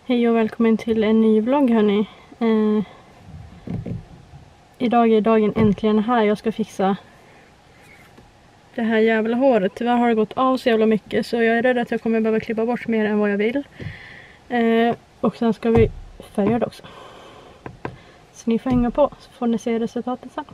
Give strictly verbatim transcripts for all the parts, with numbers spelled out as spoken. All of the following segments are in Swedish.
Hej och välkommen till en ny vlogg hörni. Eh, idag är dagen äntligen här. Jag ska fixa det här jävla håret. Tyvärr har det gått av så jävla mycket så jag är rädd att jag kommer behöva klippa bort mer än vad jag vill. Eh, och sen ska vi färga det också. Så ni får hänga på så får ni se resultatet sen.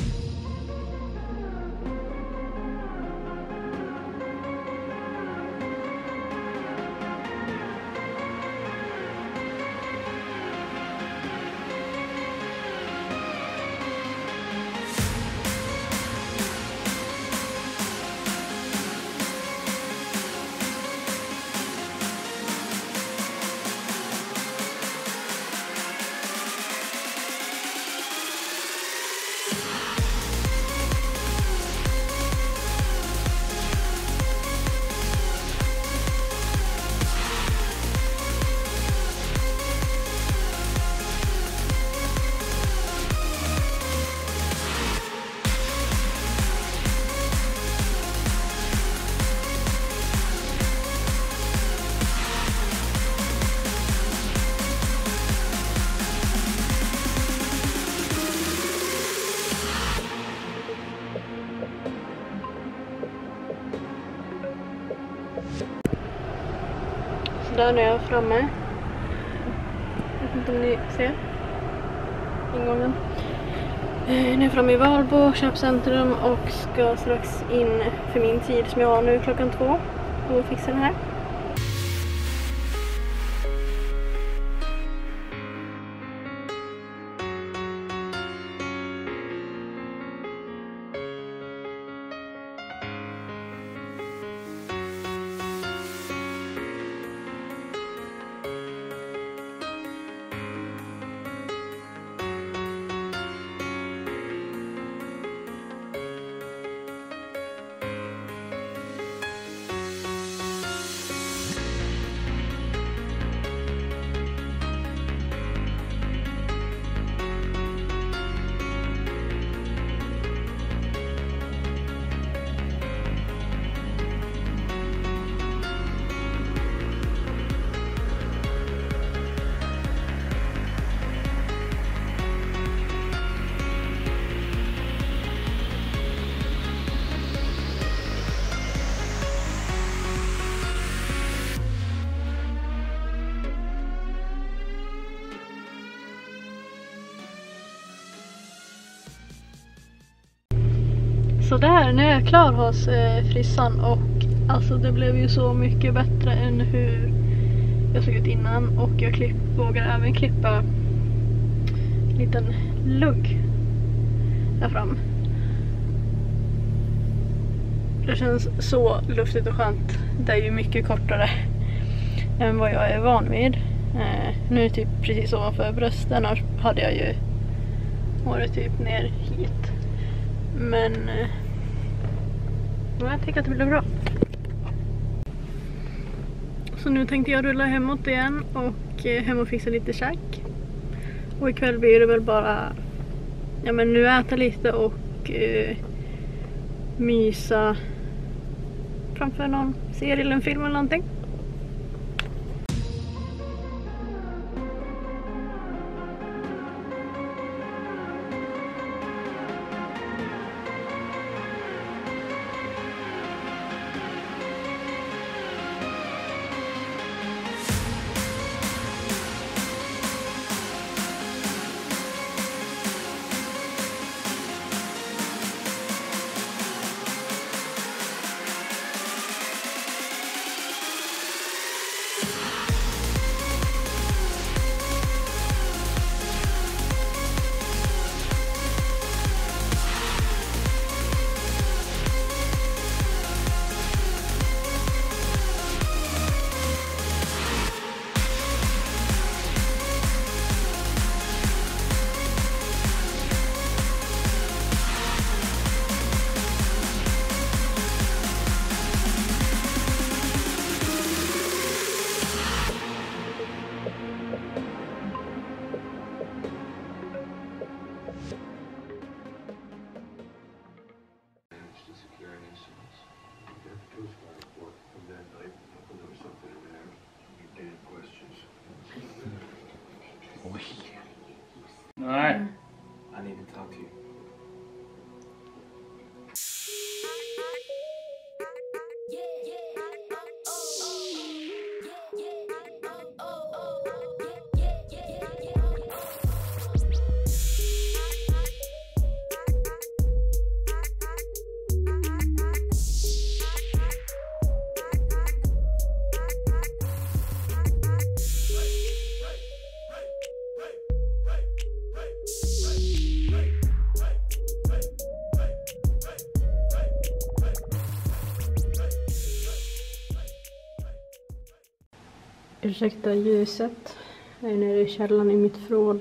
Så där nu är jag framme. Jag vet inte om ni ser ingången. Nu är jag framme i Valbo köpcentrum och ska strax in för min tid som jag har nu klockan två och fixa den här. Så där, nu är jag klar hos eh, frissan och alltså det blev ju så mycket bättre än hur jag såg ut innan och jag klipp, vågar även klippa en liten lugg här fram. Det känns så luftigt och skönt. Det är ju mycket kortare än vad jag är van vid. Eh, nu är det typ precis ovanför brösten, annars hade jag ju varit typ ner hit. Men eh, jag tycker att det blir bra. Så nu tänkte jag rulla hemåt igen och eh, hem och fixa lite käk. Och ikväll blir det väl bara ja men nu äta lite och eh, mysa framför någon serie eller en film eller någonting. Nej. I need to talk to you. Ursäkta ljuset. Jag är nere i källaren i mitt förråd.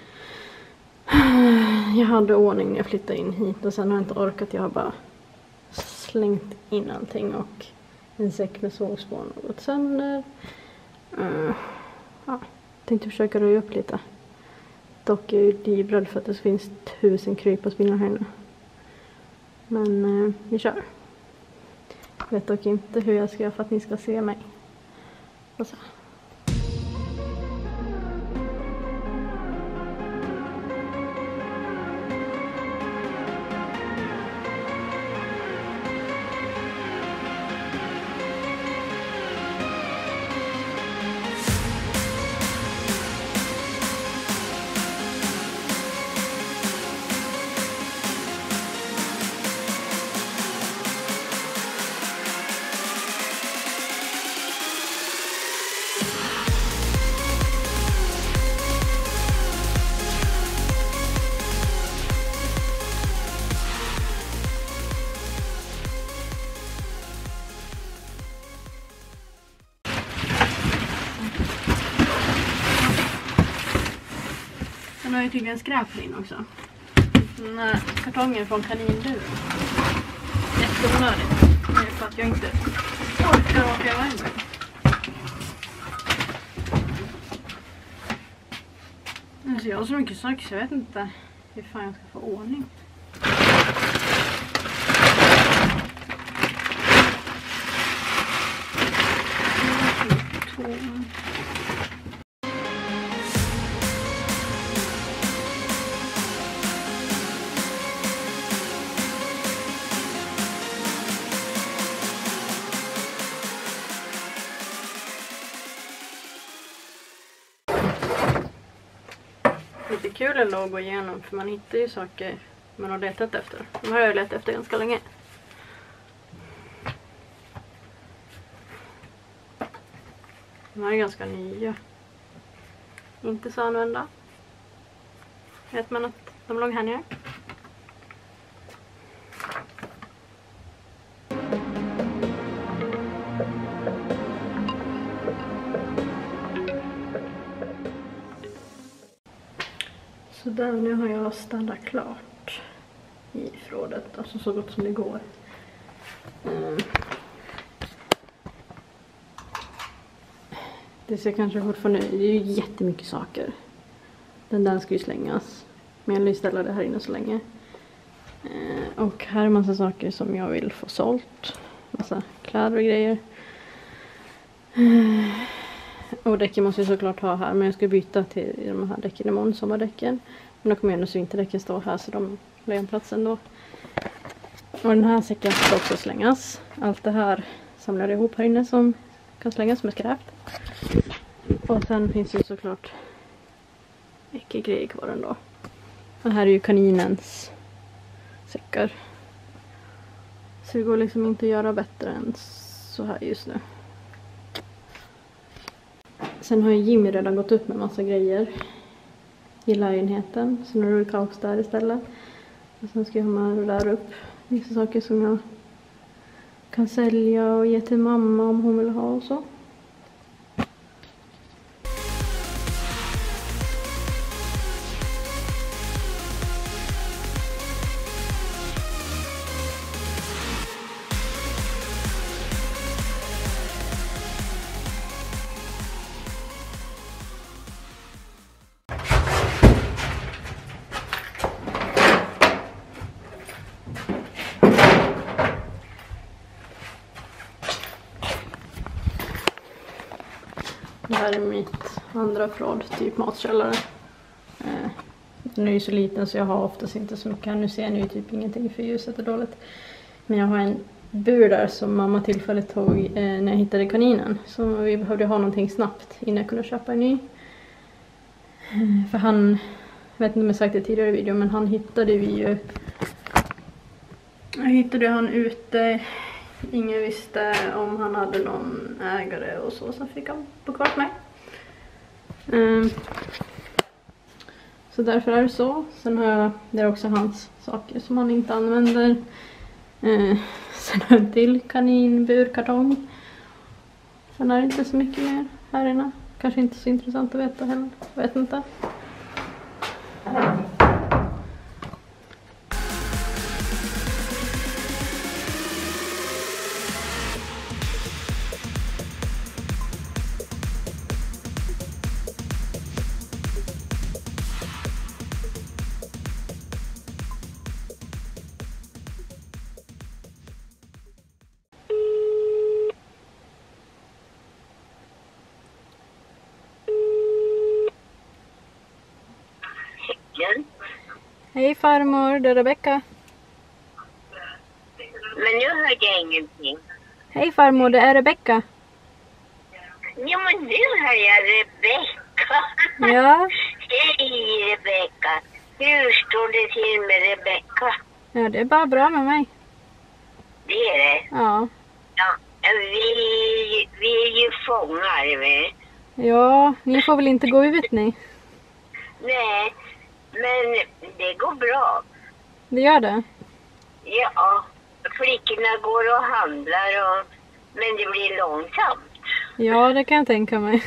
Jag hade ordning när jag flyttade in hit och sen har jag inte orkat. Jag har bara slängt in allting och en säck med sågspån och gått sönder. Uh, ja, tänkte försöka röja upp lite. Dock är jag livrädd för att det finns tusen kryp och spinnar här inne. Men uh, vi kör. Jag vet dock inte hur jag ska göra för att ni ska se mig. Och så. Sen har jag tydligen skräplin också. Den här kartongen från kaninburen. Jätteonödigt. Det är för att jag inte orkar åka iväg. Alltså jag har så mycket saker så jag vet inte hur fan jag ska få ordning. Lite kul ändå att gå igenom för man hittar ju saker man har letat efter. De har jag letat efter ganska länge. De här är ganska nya. Inte så använda. Vet man att de låg här nere? Så där, nu har jag städat klart i förrådet, alltså så gott som det går. Mm. Det ser kanske fortfarande, det är ju jättemycket saker. Den där ska ju slängas, men jag vill ställa det här inne så länge. Mm. Och här är massa saker som jag vill få sålt. Massa kläder och grejer. Mm. Och däcken måste jag såklart ha här, men jag ska byta till de här däcken imorgon, sommardäcken. Men då kommer ändå så inte däcken stå här så de lägger en plats ändå. Och den här säcken ska också slängas. Allt det här samlar jag ihop här inne som kan slängas med skräp. Och sen finns det såklart mycket grejer kvar ändå. Och här är ju kaninens säckar. Så det går liksom inte att göra bättre än så här just nu. Sen har Jimmy redan gått upp med massa grejer i lägenheten. Så nu är det kaos där istället. Och sen ska jag med och lära upp vissa saker som jag kan sälja och ge till mamma om hon vill ha och så. Det här är mitt andra förråd, typ matkällare. Eh, Den är ju så liten så jag har oftast inte så mycket här. Nu ser ni ju typ ingenting för ljuset är dåligt. Men jag har en bur där som mamma tillfälligt tog eh, när jag hittade kaninen. Så vi behövde ha någonting snabbt innan jag kunde köpa en ny. Eh, för han, jag vet inte om jag sagt det tidigare i videon, men han hittade vi ju. Jag hittade han ute. Ingen visste om han hade någon ägare och så. Så fick han bo kvar med mig. Eh, så därför är det så. Sen har jag, det är också hans saker som han inte använder. Eh, sen har jag en till kaninburkartong. Sen är det inte så mycket mer här inne. Kanske inte så intressant att veta heller. Jag vet inte. Hej farmor, det är Rebecka. Men nu hörde jag ingenting. Hej farmor, det är Rebecka. Ja, men nu hör jag Rebecka. Ja. Hej Rebecka. Hur står det till med Rebecka? Ja, det är bara bra med mig. Det är det? Ja. Ja, vi, vi är ju fångar, vi. Ja, ni får väl inte gå ut ni? Nej, men det går bra. Det gör det? Ja, flickorna går och handlar, och, men det blir långsamt. Ja, det kan jag tänka mig.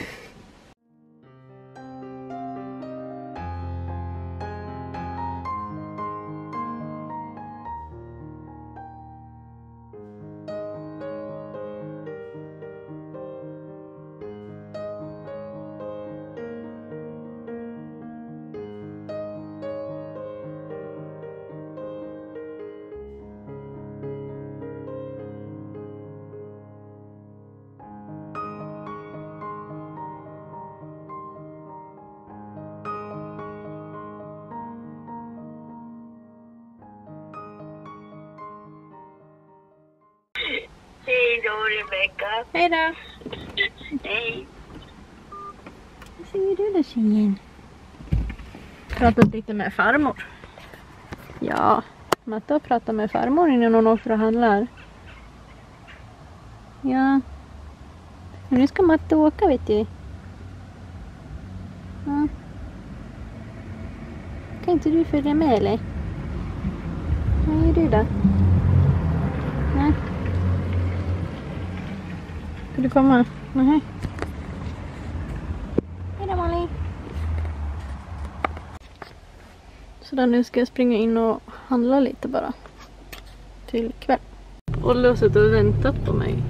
Hej då Rebecka. Hej då. Hej. Vad säger du då tjejen? Pratat lite med farmor. Ja, Matte har pratat med farmor innan hon åker och handlar. Ja. Men nu ska Matte åka, vet du. Ja. Kan inte du följa med eller? Vad gör du då? Nej. Ska du komma? Nej. Hej då Molly. Så där, nu ska jag springa in och handla lite bara. Till kväll. Olle har suttit och väntat på mig.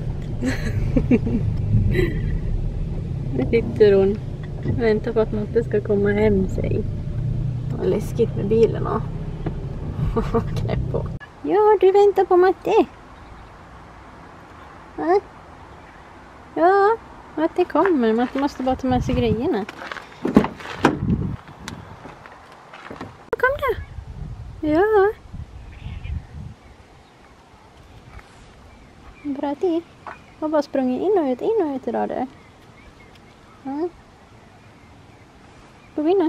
Nu sitter hon och väntar på att Matte ska komma hem sig. Vad läskigt med bilen och knäpp på. Ja, du väntar på Matte. Ja. Ja, Matte kommer. Matte måste bara ta med sig grejerna. Kom då. Ja. Bra det. Jag har bara sprungit in och ut, in och ut idag där. Ja. Gå in nu.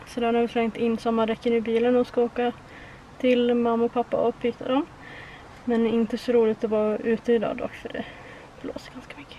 Så där har vi slängt in sommardäcken i bilen och ska åka till mamma och pappa och byta dem. Men inte så roligt att vara ute idag dock, för det blåser ganska mycket.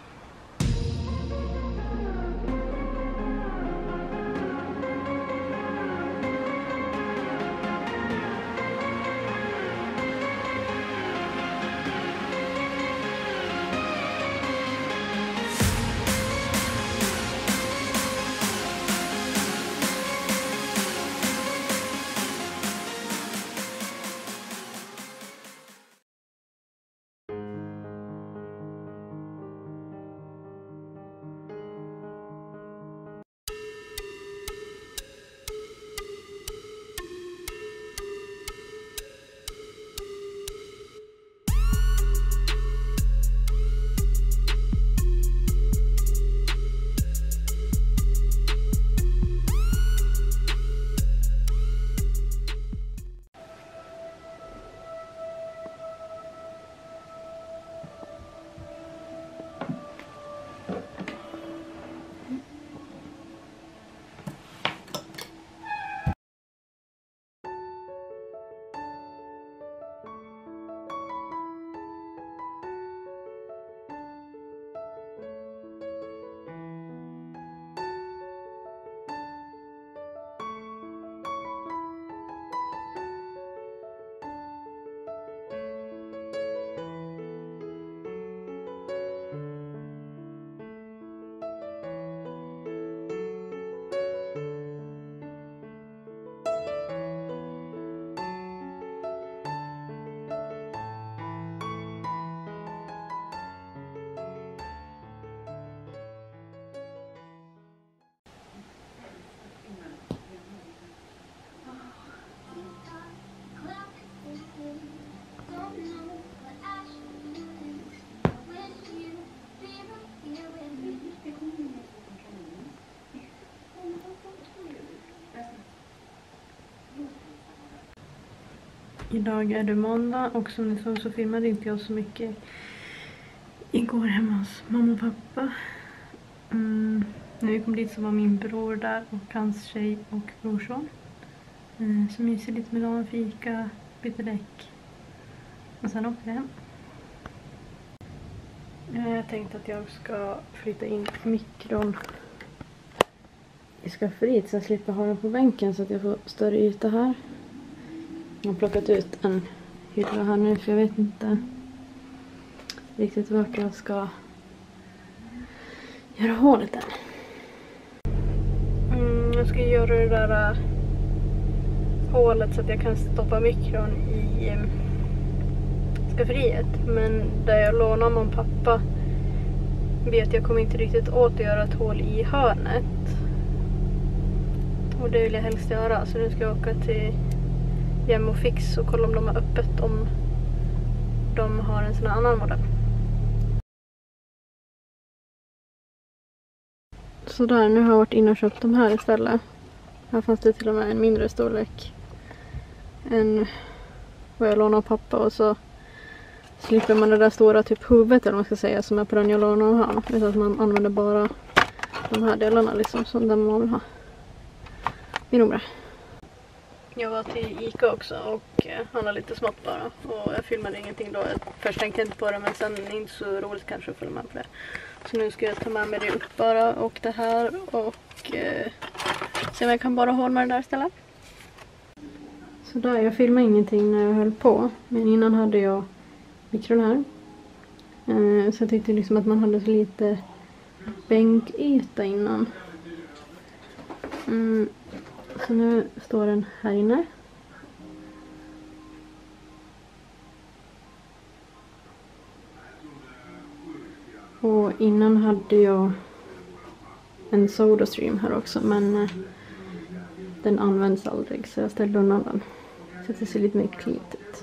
Idag är det måndag och som ni såg så filmade inte jag så mycket igår hemma hos mamma och pappa. Mm, när vi kom dit så var min bror där och hans tjej och brorson. Mm, så myser lite med dem, fika, bytte däck. Och sen åkte jag hem. Jag tänkte att jag ska flytta in mikron i skafferiet så jag slipper ha den på bänken så att jag får större yta här. Jag har plockat ut en hylla här nu för jag vet inte riktigt vart jag ska göra hålet än. Mm, jag ska göra det där uh, hålet så att jag kan stoppa mikron i um, skafferiet. Men där jag lånar min pappa vet jag kommer inte riktigt åt att göra ett hål i hörnet. Och det vill jag helst göra, så nu ska jag åka till Hem och Fix och kolla om de har öppet, om de har en sån här annan modell. Så där, nu har jag varit inne och köpt de här istället. Här fanns det till och med en mindre storlek än vad jag lånade av pappa, och så slipper man det där stora typ huvudet eller vad man ska säga som är på den jag lånade av han. Utan att man använder bara de här delarna liksom som den man vill ha. Det är nog bra. Jag var till Ica också och handlade lite smått bara. Och jag filmade ingenting då. Först tänkte jag inte på det, men sen inte så roligt kanske att följa med på det. Så nu ska jag ta med mig det upp bara och det här och eh, se om jag kan bara hålla med det där istället. Så där, jag filmade ingenting när jag höll på. Men innan hade jag mikron här. Eh, så jag tyckte liksom att man hade så lite bänkyta innan. Mm. Så nu står den här inne. Och innan hade jag en SodaStream här också, men eh, den används aldrig så jag ställde undan den. Så att det ser lite mer cleant ut.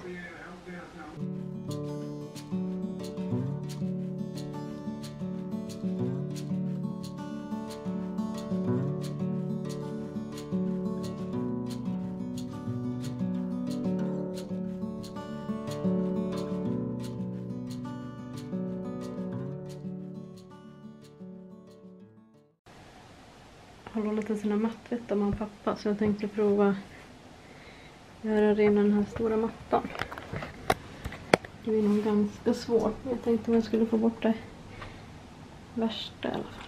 har lånat en sån här mattvett av mamma och pappa, så jag tänkte prova göra rena den här stora mattan. Det är nog ganska svårt, men jag tänkte om jag skulle få bort det värsta i alla fall.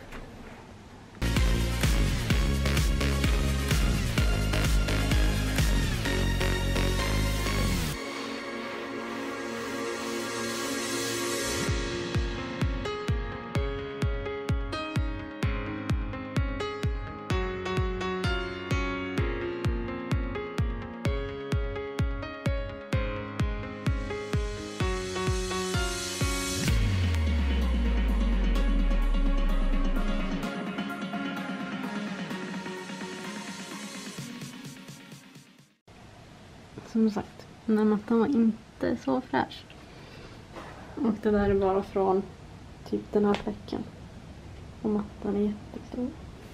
Som sagt, den här mattan var inte så fräsch. Och det där är bara från typ den här fläcken. Och mattan är jättestor.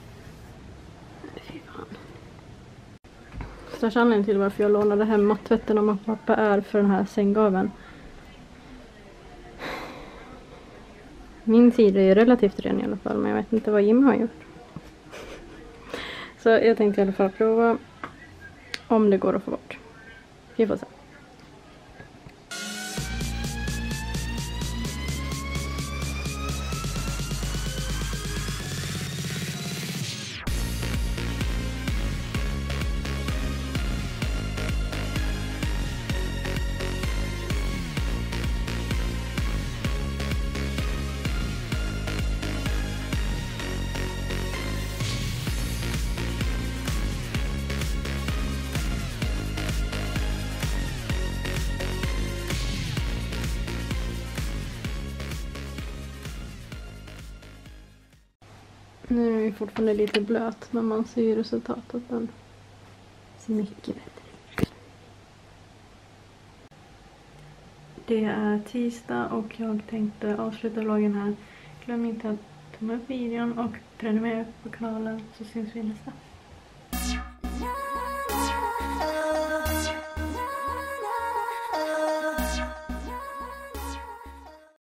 Fy fan. Största anledningen till varför jag lånade hem mattvätten av mamma och pappa är för den här sänggaveln. Min sida är relativt ren i alla fall, men jag vet inte vad Jim har gjort. Så jag tänkte i alla fall prova om det går att få bort. Vi får se. Nu är den ju fortfarande lite blöt, men man ser ju resultatet. Den ser mycket bättre ut. Det är tisdag och jag tänkte avsluta vloggen här. Glöm inte att ta med upp videon och prenumerera på kanalen, så syns vi nästa.